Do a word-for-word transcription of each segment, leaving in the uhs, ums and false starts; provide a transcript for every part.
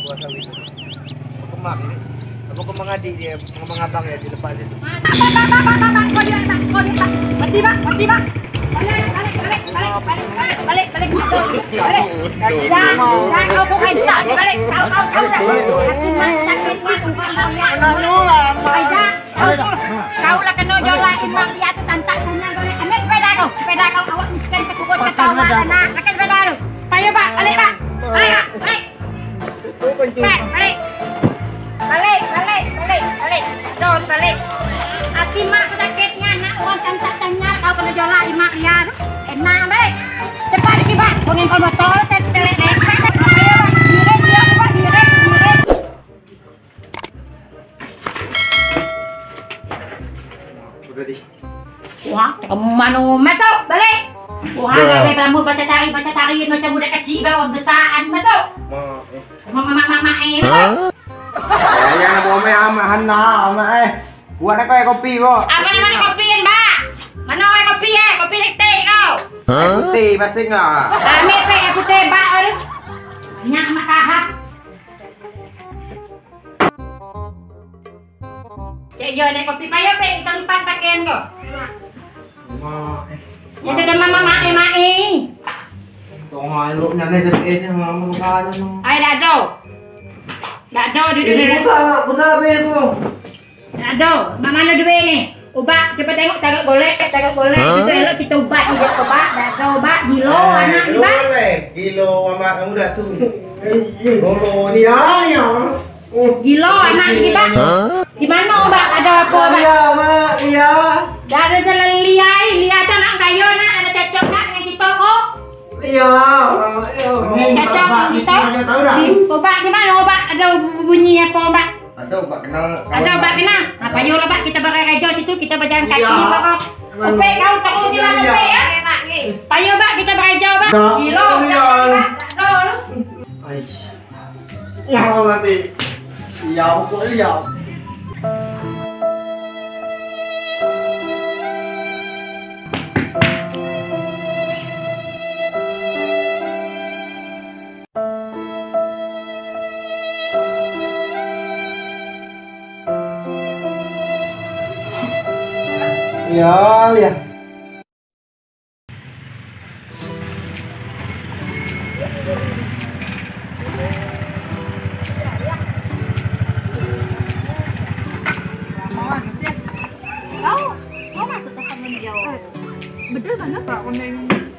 buah sawit. Kemak ini. Kamu ke mga adik dia, mga mga abang ya dilepas itu. Bang, bang, bang, bang, bang, kau dia, bang, kau dia, bang. Berhenti, bang, berhenti, bang. Balik, balik, balik, balik, balik, balik, balik, balik, balik. Jangan, jangan kau bukan tak, balik, kau, kau, kau dah. Hati mak, sakit mak, kau yang. Aida, kau, kau lah kena jualan mak dia tu tantak sana kau. Ambil sepeda kau, sepeda kau awak miskin kekubur kau mana nak, pakai sepeda tu. Payo pak, balik pak, balik, balik. Balik, balik. Balik, balik, balik, balik. Don, balik. Hati mak sakitnya nak orang cantik tanya kau kena jualan di mak dia tu. Enak balik. Cepat lagi pak. Bungin kau motor, tetelek dek. Ayo pak, direk dia pak, direk, direk. Sudah di. Wah, kamu mana masuk balik. Wah, dari kamu baca cari, baca cari macam budak kecil bawa besaan masuk. Mama, mama, mama, eh. Yang nak bawa amat hana amat eh. Buat nak kau kopi kau. Apa namanya kopi kan, Mbak? Mana orang kopi eh? Kopi putih kau. Putih masing lah. Ambil pe putih Mbak aduh. Banyak amat tahap. Cek yo nek kopi payo pe kita lipat pakaian kau. Mak. Itu dah mama mak eh mak eh. Tong hai lu nyane sedih mama makanya tu. Ai dah do. Dah do duduk. Ini besar nak, besar habis tu. Dah do. Mama mana duit ni? Ubat cepat tengok tagak golek, tagak golek. Itu elok kita ubat dia ubat, dah do ubat kilo anak ni Pak. Kilo amat kamu dah tu. Kilo ni ya. Gilo anak ni Pak. Di mana Pak? Ada apa Pak? Ya, Mak, ya. Dah ada jalan liai, liai tak nak kayu nak, ada cocok nak dengan kita kok. Ya. Cocok dengan kita. Obat di mana obat? Ada bunyi apa obat? Ada obat kenal. Ada obat kenal. Apa yo lah Pak, kita berejo situ, kita berjalan kaki Pak kok. Ope kau tak usah mana ope ya. Payo Pak, kita berejo Pak. Gilo. Aish. Ya mati. Ya kok ya. Ya, ya. Kau, kau masuk ke sana jauh. Betul mana Pak Oneng?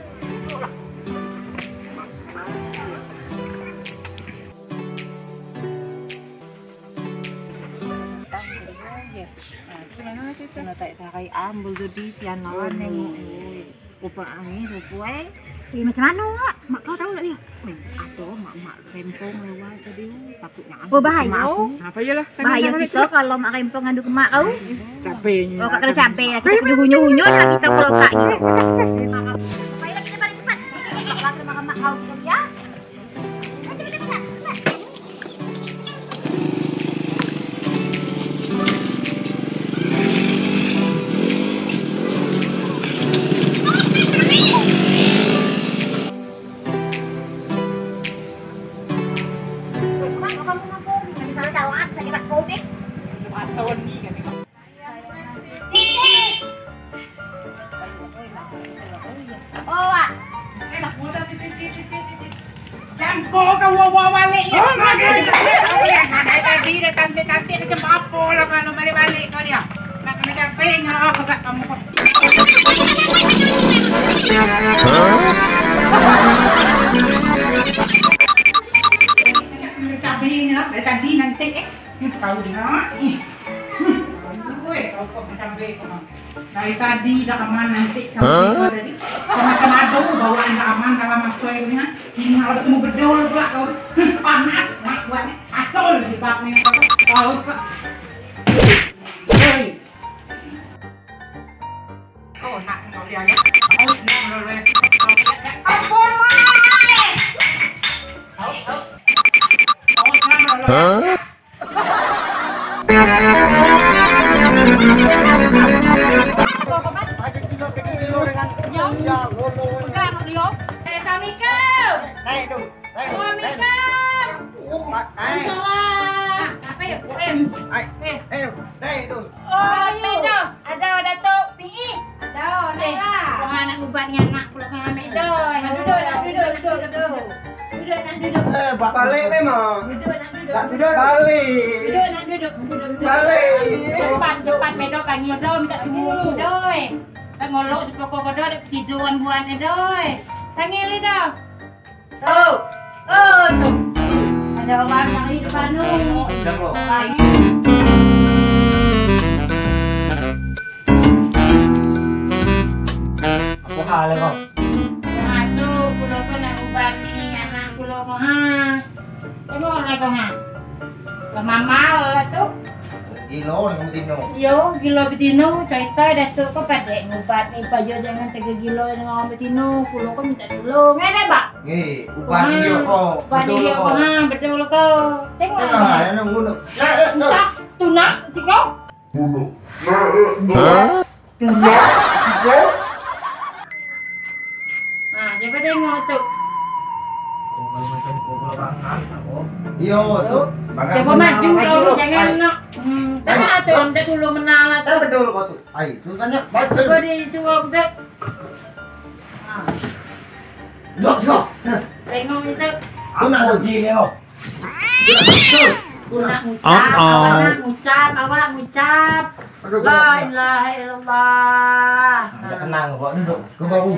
Tak takai ambul jadi sian lawan nengok. Upa angin supaya. Eh macam mana Mak? Mak kau tahu tak dia? Atau mak-mak rempong lewat tadi takutnya. Oh bahaya. Apa yalah? Bahaya kita kalau mak rempong ngadu ke mak kau. Capeknya. Oh kak kena capek lah. Kita kena hunyu-hunyu lah kita kalau tak. Baiklah kita balik cepat. Mak kena makan mak kau kita ya. Kau kau wawa balik ya. Oh, balik. Nak tadi dah cantik-cantik macam apa lah kalau balik-balik kau dia. Nak kena capeknya aku kat kamu. Kena capeknya lah. Dari tadi nanti eh. Kau nak. Oi, kau kok macam bego. Dari tadi dah aman nanti sampai tadi. Sama kenado bawaan dah aman dalam masuk ini kan. Ini kalau ketemu bedol pula kau. Panas nak buatnya. Acol di baknya kau. Kau. Oi. Kau nak kau dia ya. Kau nak boleh. Apa mai? Kau kau. Kau nak boleh. Ai. Salah. Apa ya? Em. Ai. Eh. Eh, đây tu. Oh, Medo. Ada Datuk P E. Dah, Eh, kau nak ubat dengan anak pula kau ambil dah. Nak duduk, nak duduk, nak duduk, duduk. Duduk nak duduk. Eh, balik memang. Duduk nak duduk. Tak duduk balik. Duduk nak duduk, duduk, duduk. Balik. Cepat, cepat Medo panggil dah minta semua dah. Tak ngolok supaya kau dah ada tiduran buan dah. Panggil dah. Oh, oh, tu. Ada orang yang di depan tu. Siapa? Baik. Apa hal kau? Ha tu, kulo kau nak ubat ni anak kulo kau ha. Tengok lah kau ha. Mama lah tu. Kilo ni kamu tino. Yo, gilo betino, cerita Datuk kau pada ngubat ni payo jangan tiga gilo dengan orang betino. Kulo kau minta tolong, ada tak? Ni, uban dia kau. Ubat Betul dia kau. kau ha, betul kau. Tengok Tengah lah. ada nak bunuh. Nak, nak, nak. Tak, tu nak si kau. Ha, siapa tengok tu? Yo, tu. Makan Siapa menang. maju Maju kau lu. jangan Ai. nak. Hmm, tak tu minta tolong menang lah Tak tu. betul kau tu. Ai, susahnya. Baca. Kau disuruh tu. Ha, Duduk, duduk. tengok itu. Tu nak uji ni kau. Tu Nak nak. ngucap, awak nak ngucap, awak ngucap. Duduk, La duduk. ilaha illallah. Dah tenang kau duduk. Kau baru.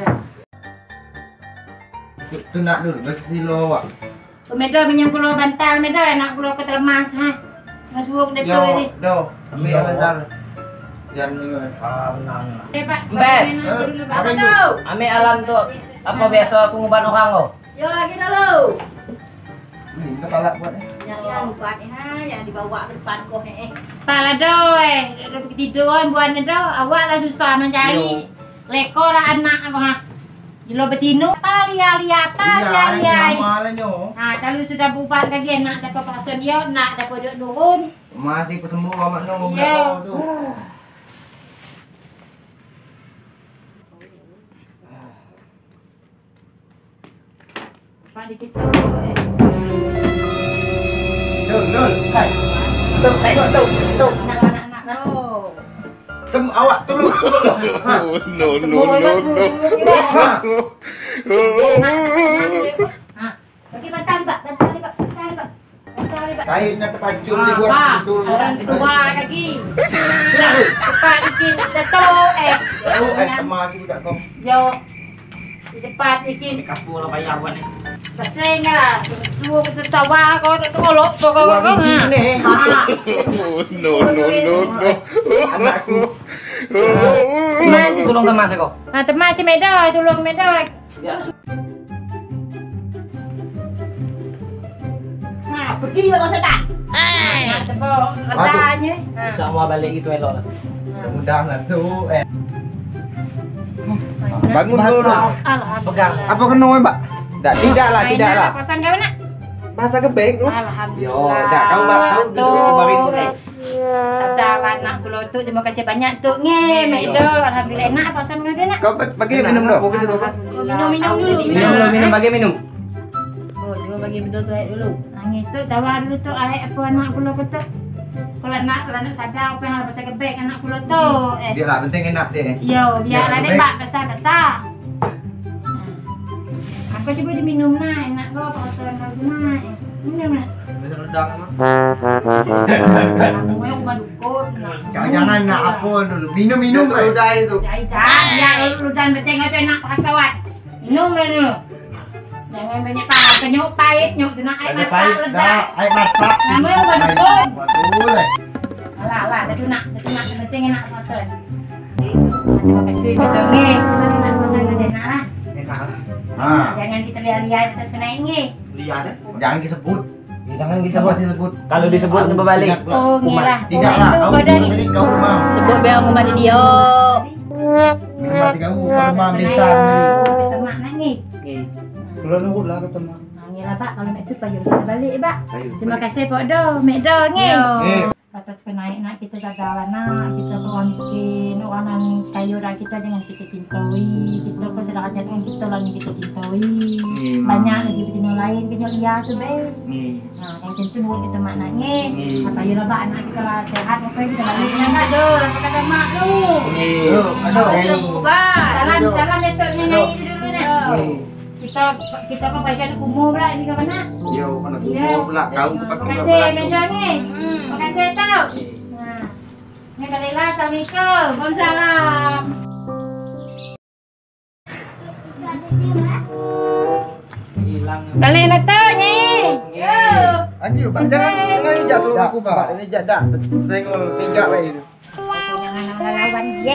Tu, tu nak dulu. Basi silo awak. Medo minyak pulau bantal, Medo anak pulau ketelemas ha. Masuk dia tu Yo, ni. do. Ambil Yo. bentar. Jangan ni. Ah, menang. Eh Pak, Bet. Apa tu? Ambil alam tu. Apa biasa aku ngubat orang kau? Yo lagi dulu. Ni kepala buat ni. Yang yang buat ni ha, yang dibawa ke depan kau ni eh. Pala doy, ada tiduran buan do, awak lah susah mencari. Lekor lah anak aku ha. Jelo betino, talia liat, talia Iya, liat. nama lah nyo. Nah, kalau sudah bubat lagi nak dapat pasun dia, nak dapat duduk turun. Masih pesembuh amat no. Ya. Berapa tu? Pak dikit tu. Dul, dul. Hai. Tu, tengok tu. Tu. Nak nak nak nak. Oh. Semua awak tolong. Ha. No, no, Semua no, orang no. semua. Ha. Ha. Bagi bantal Pak, bantal Pak, bantal Pak. Bantal Pak. Kainnya terpancung dibuat Pak, betul. orang tua lagi. Tidak tu. Cepat ikin datuk eh. Oh, eh sama si budak kau. Yo. Cepat ikin. Kapur lah payah buat ni. Pasal lah. Suruh kita tawa kau tak tolok tu kau Buat kau. biji ni. Ha. No, no, no, no. Anakku. Mas tolong kemas kau. Ha, teman si Meda, tolong Meda. Ya. Ha, pergilah kau setan. Ha, tepuk redanya. Ha. Semua balik gitu elok lah. Mudah-mudahan tu. Eh. Bangun dulu. Alhamdulillah. Apa kena Mbak? Tak, tidaklah, tidaklah. Pasan kau nak? Bahasa kebek tu. Alhamdulillah. Yo, dah kau dah tahu duduk baring tu. Saudara anak pulau tu, terima kasih banyak tu nge, Meda. Alhamdulillah enak pasan kau dah nak. Kau bagi dia minum dulu. Minum minum dulu. Minum dulu, minum bagi minum. Oh, cuma bagi benda tu air dulu. Angin tu tawar dulu tu air apa anak pulau kau tu. Kalau nak, kalau nak sadar apa yang pasal kebek anak pulau tu. Eh. Biarlah penting enak dia. Yo, biarlah dia bak besar-besar. Aku coba diminum nak, enak kau pasan kau tu nak. Minum nak. Redang mah. Aku mau ubah dukun. Kau jangan nak apa dulu. Minum-minum tu dah itu. Jangan, yang lu dan beteng itu enak kawan. Minum lah dulu. Jangan banyak pakai nyok pahit, nyok tu nak air Ada masak pahit ledak. dah, air masak. Namanya ubah dukun. Betul eh. Alah, alah, tadi nak, tadi nak beteng enak pasan. Terima kasih bedonge. Kita nak pasan ada enak lah. Enak lah. Ha, Jangan kita lihat-lihat atas kena ini. lihat eh. Jangan disebut. Jangan Siapa disebut. disebut? Kalau disebut dia berbalik. Ingat pula. Oh, ngira. Tidaklah, kau badan sebut tadi kau rumah. Sebut bel ngumpat dia. Minum masih kau rumah bensan tadi. Kita mak nak ni. Okey. Keluar nurut lah kata mak. Ngira pak, kalau mek tu payung kita balik pak. Ayo. Terima kasih Pak Do, Mek Do nge. Eh, atas kenaik nak kita jaga nak kita orang miskin orang kayu dah kita jangan kita cintai kita kesadaran jangan kita lagi kita cintai banyak lagi betina lain kena liar tu be nah yang tentu nurut kita maknanya apa ya lah anak kita lah sehat apa kita balik nak ada apa kata mak lu Aduh. salam salam datuk nenek dulu nak kita kita apa bagian umur pula ni ke mana Yo, mana Ya. tu pula kau Terima pakai kasih meja ni. Terima kasih tau. Nah. Ni Kalila, Assalamualaikum. Waalaikumsalam. Hilang. Kalian datang ni. Anjir, Pak. Jangan jangan ijak suruh aku, Pak. Ini ijak dah. Tengok tiga baik. Jangan lawan dia.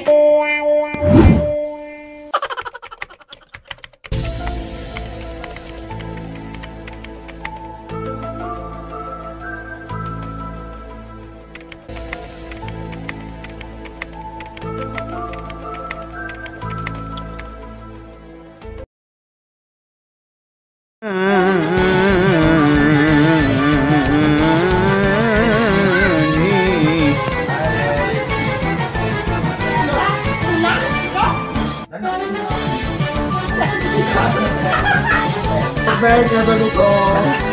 Baik, ya, Bapak.